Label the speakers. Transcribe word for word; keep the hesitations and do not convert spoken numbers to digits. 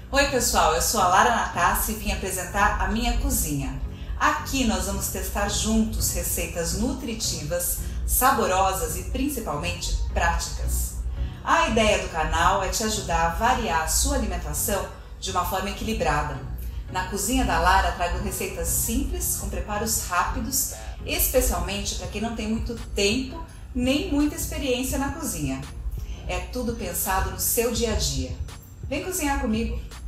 Speaker 1: Oi pessoal, eu sou a Lara Natassi e vim apresentar a minha cozinha. Aqui nós vamos testar juntos receitas nutritivas, saborosas e principalmente práticas. A ideia do canal é te ajudar a variar a sua alimentação de uma forma equilibrada. Na cozinha da Lara trago receitas simples, com preparos rápidos, especialmente para quem não tem muito tempo nem muita experiência na cozinha. É tudo pensado no seu dia a dia. Vem cozinhar comigo!